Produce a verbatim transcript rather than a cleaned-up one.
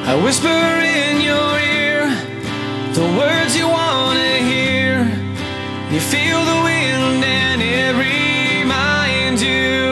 I whisper in your ear the words you wanna hear. You feel the wind